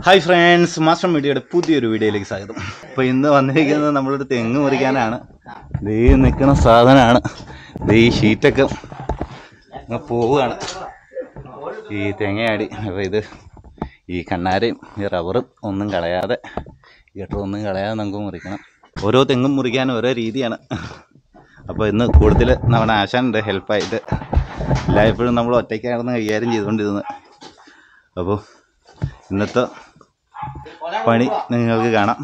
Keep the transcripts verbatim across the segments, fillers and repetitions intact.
Hi friends, Master Media പുതിയൊരു വീഡിയോയിലേക്ക് സ്വാഗതം. അപ്പോൾ ഇന്ന് വന്നിരിക്കുന്നത് നമ്മളൊരു തെങ്ങ് മുറിക്കാനാണ്. ദേ നിൽക്കുന്ന സാധനമാണ്. ദേ ഈ ഷീറ്റൊക്കെ അങ്ങ് പോവുകയാണ്. ഈ തെങ്ങയാടി. അപ്പോൾ ഇത് ഈ കണ്ണാരയും ഈ റബ്ബറും ഒന്നും കളയാതെ ഗട്ടറൊന്നും കളയാതെ നമുക്ക് മുറിക്കണം. ഓരോ തെങ്ങും മുറിക്കാനും ഓരോ രീതിയാണ്. അപ്പോൾ ഇന്ന് കൂടുതൽ നമ്മുടെ ആശാനുണ്ട് ഹെൽപ്പായിട്ട്. എല്ലായ്പ്പോഴും നമ്മൾ ഒറ്റയ്ക്കായിരുന്നു കൈകാര്യം ചെയ്തുകൊണ്ടിരുന്നത്. അപ്പോൾ ഇന്നത്തെ പണി നിങ്ങൾക്ക് കാണാം.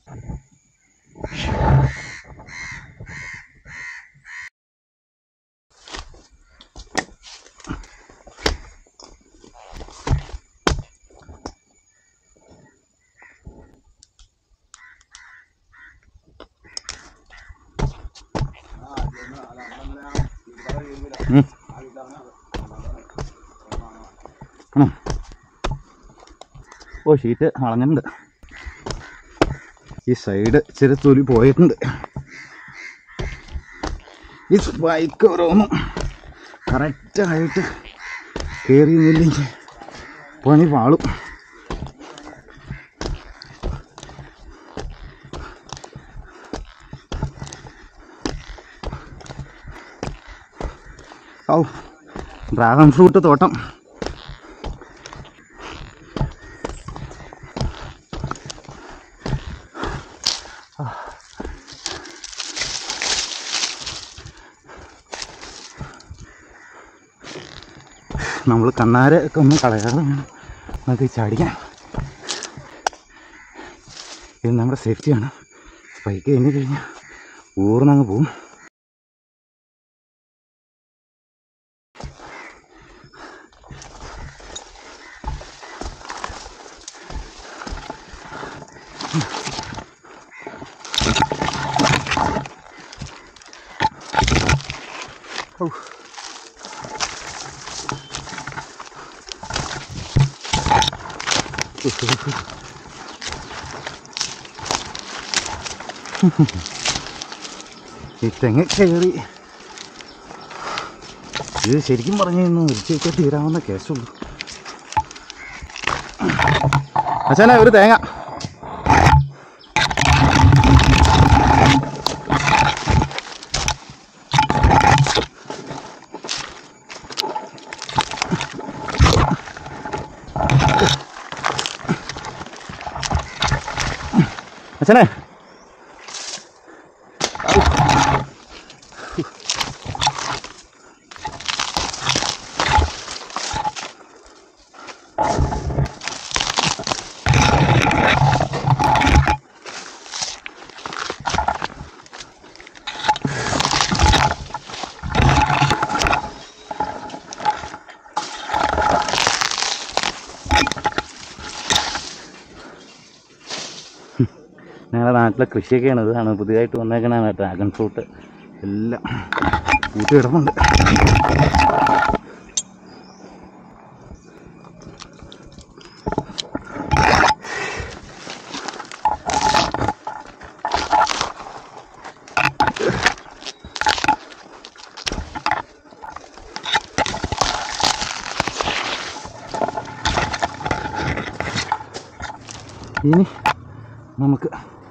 ഓ ഷീറ്റ് അളഞ്ഞിട്ടുണ്ട്. ഈ സൈഡ് ഇച്ചിരി തൊലി പോയിട്ടുണ്ട്. ഈ ബൈക്ക് ഓരോന്നും കറക്റ്റായിട്ട് കയറിയില്ലെങ്കിൽ പണി പാളും. ഔ ഡ്രാഗൺ ഫ്രൂട്ട് തോട്ടം. നമ്മൾ കണ്ണാരൊക്കെ ഒന്ന് കളയാതെ വേണം നമുക്ക് ചാടിക്കാൻ. ഇത് നമ്മുടെ സേഫ്റ്റിയാണ്. സ്പൈക്ക് കഴിഞ്ഞ് കഴിഞ്ഞാൽ ഊർന്നങ്ങ് പോവും. ഈ തെങ്ങ് കയറി ഇത് ശരിക്കും പറഞ്ഞു കഴിഞ്ഞാൽ ഉച്ചയ്ക്ക് തീരാവുന്ന കേസുള്ളൂ. അച്ഛനെ ഒരു തേങ്ങ. അച്ഛനെ ഞങ്ങളുടെ നാട്ടിലെ കൃഷിയൊക്കെയാണ്. ഇതാണ് പുതിയതായിട്ട് വന്നേക്കണതാണ് ഡ്രാഗൺ ഫ്രൂട്ട്. എല്ലാം കൂട്ടി ഇടുന്നുണ്ട്. ഇനി നമുക്ക്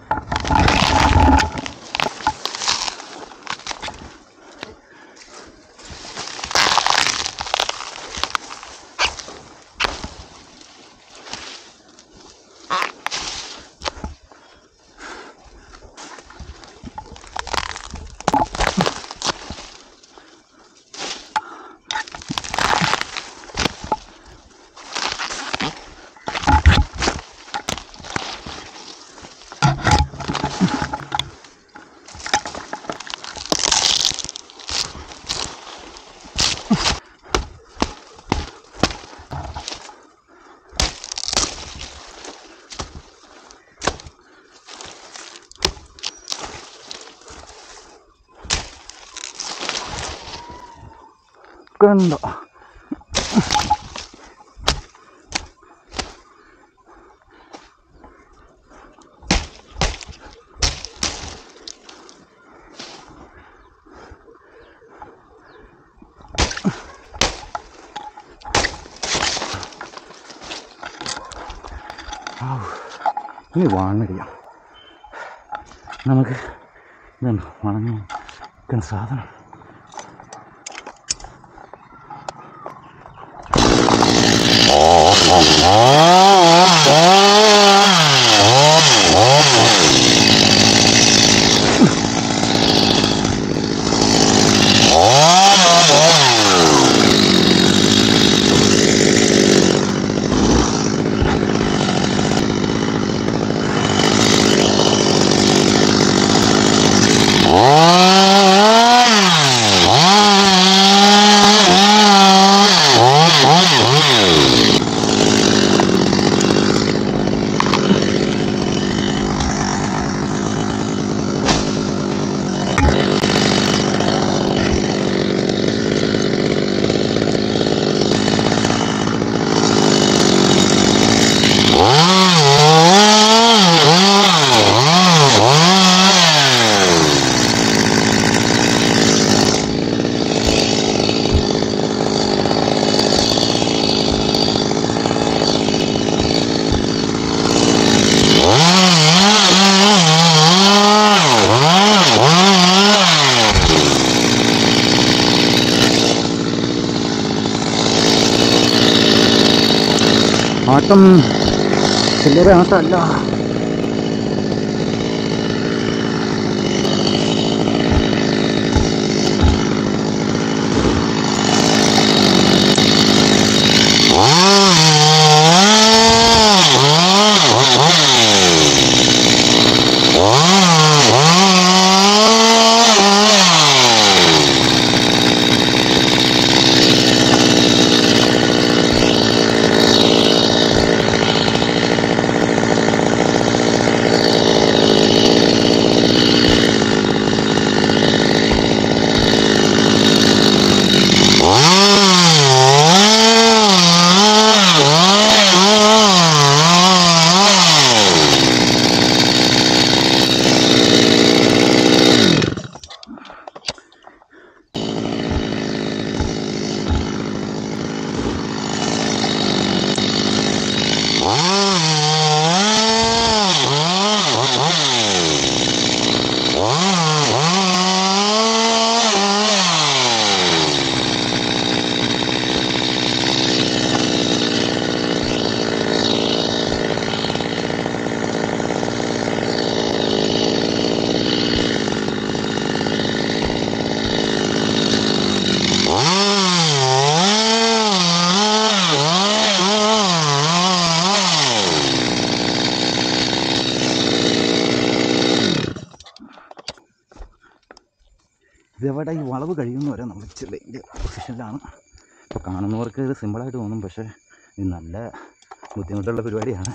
കണ്ടോ ഇനി വാണടിയാം. നമുക്ക് ഇതാണ് വളഞ്ഞു നിൽക്കുന്ന സാധനം. ആട്ടം ചില്ലറ ആട്ടമല്ല. ഇതെവിടെ ഈ വളവ് കഴിയുന്ന വരെ നമ്മൾ ചെറിയ പൊസിഷനിലാണ്. ഇപ്പോൾ കാണുന്നവർക്ക് ഇത് സിമ്പിളായിട്ട് തോന്നും, പക്ഷേ ഇത് നല്ല ബുദ്ധിമുട്ടുള്ള പരിപാടിയാണ്.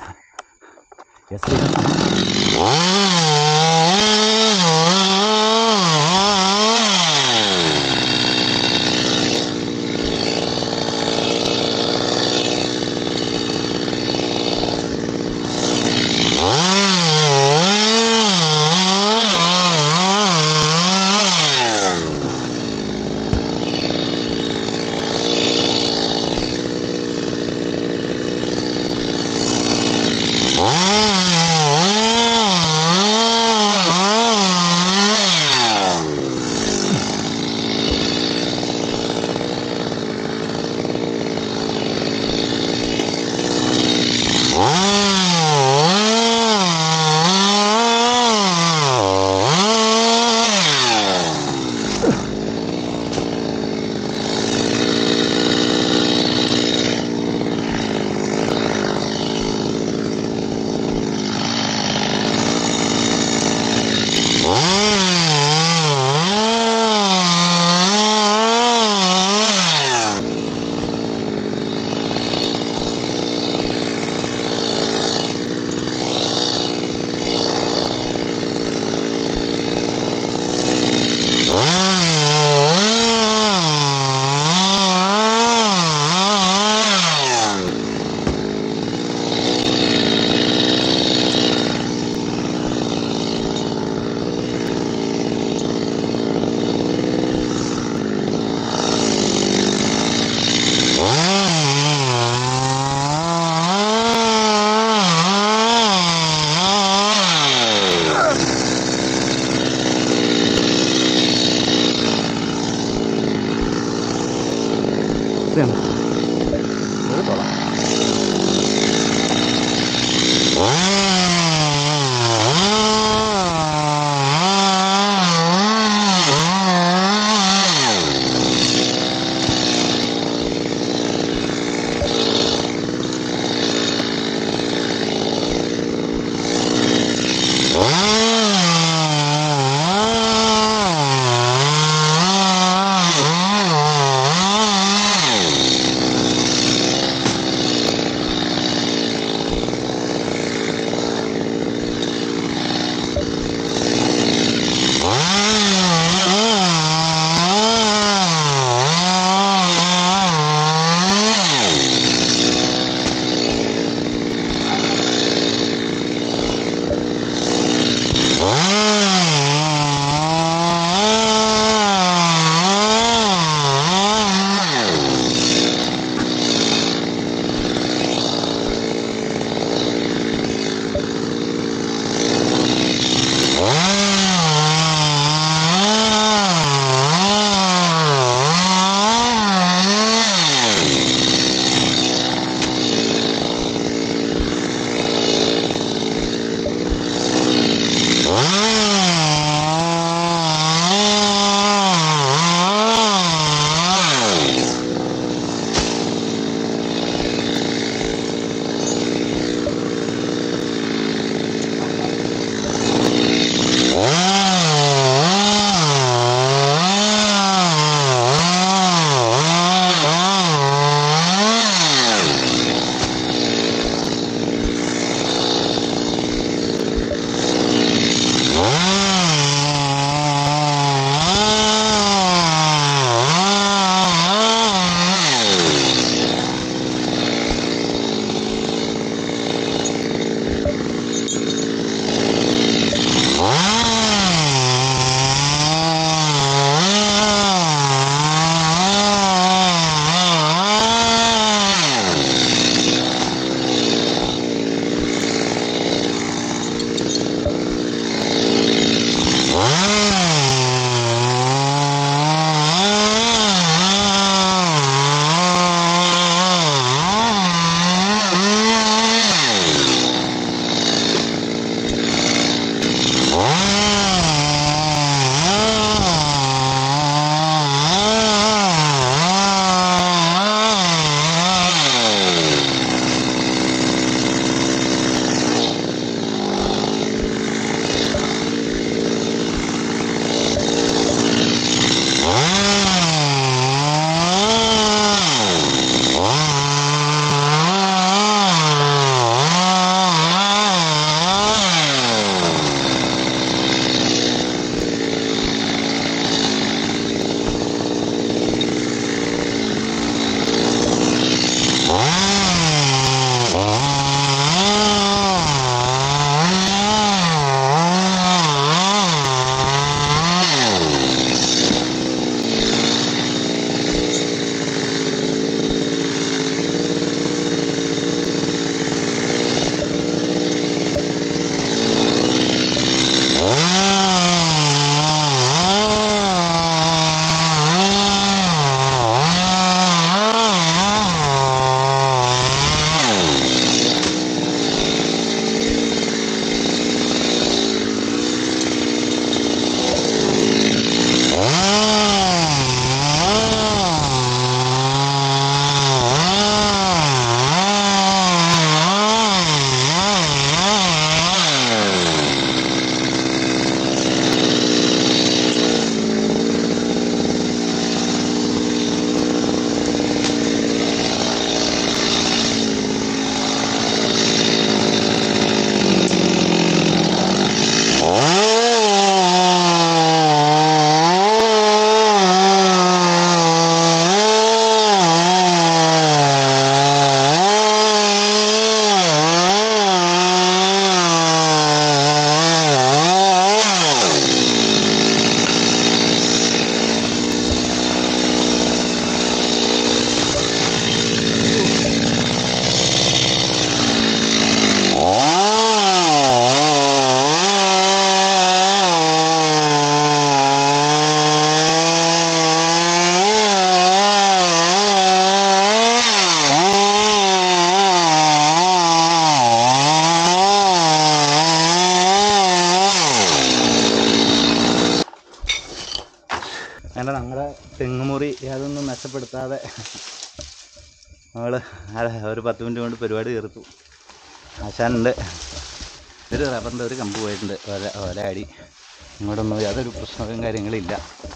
കാരണം നമ്മുടെ തെങ്ങുമുറി യാതൊന്നും നഷ്ടപ്പെടുത്താതെ നമ്മൾ ഒരു പത്ത് മിനിറ്റ് കൊണ്ട് പരിപാടി തീർത്തു. ആശാനുണ്ട്, ഒരു റബ്ബറിൻ്റെ ഒരു കമ്പ് പോയിട്ടുണ്ട്, ഒല ഒല അടി. ഇങ്ങോട്ടൊന്നും യാതൊരു പ്രശ്നവും കാര്യങ്ങളില്ല.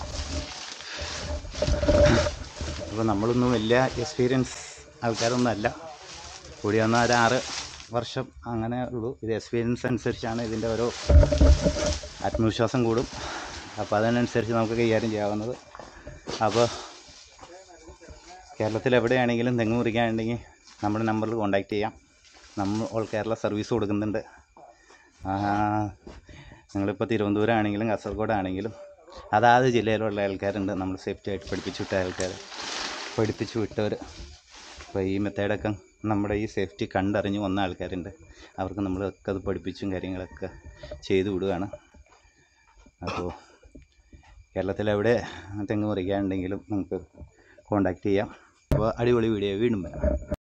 അപ്പോൾ നമ്മളൊന്നും വലിയ എക്സ്പീരിയൻസ് ആൾക്കാരൊന്നും അല്ല, കൂടി വന്നാൽ ഒരു ആറ് വർഷം അങ്ങനെ ഉള്ളൂ. ഇത് എക്സ്പീരിയൻസ് അനുസരിച്ചാണ് ഇതിൻ്റെ ഓരോ ആത്മവിശ്വാസം കൂടും. അപ്പോൾ അതിനനുസരിച്ച് നമുക്ക് കൈകാര്യം ചെയ്യാവുന്നത്. അപ്പോൾ കേരളത്തിൽ എവിടെയാണെങ്കിലും തെങ്ങ് മുറിക്കാനുണ്ടെങ്കിൽ നമ്മുടെ നമ്പറിൽ കോൺടാക്റ്റ് ചെയ്യാം. നമ്മൾ ഓൾ കേരള സർവീസ് കൊടുക്കുന്നുണ്ട്. നിങ്ങളിപ്പോൾ തിരുവനന്തപുരം ആണെങ്കിലും കാസർഗോഡ് ആണെങ്കിലും അതാത് ജില്ലയിലുള്ള ആൾക്കാരുണ്ട്, നമ്മൾ സേഫ്റ്റി ആയിട്ട് പഠിപ്പിച്ചു വിട്ട ആൾക്കാർ, പഠിപ്പിച്ചു വിട്ടവർ. അപ്പോൾ ഈ മെത്തേഡൊക്കെ നമ്മുടെ ഈ സേഫ്റ്റി കണ്ടറിഞ്ഞ് വന്ന ആൾക്കാരുണ്ട്, അവർക്ക് നമ്മളൊക്കെ അത് പഠിപ്പിച്ചും കാര്യങ്ങളൊക്കെ ചെയ്തു വിടുകയാണ്. അപ്പോൾ കേരളത്തിലെവിടെ തെങ്ങ് മുറിക്കാനുണ്ടെങ്കിലും നമുക്ക് കോൺടാക്റ്റ് ചെയ്യാം. അപ്പോൾ അടിപൊളി വീഡിയോ വീണ്ടും വരാം.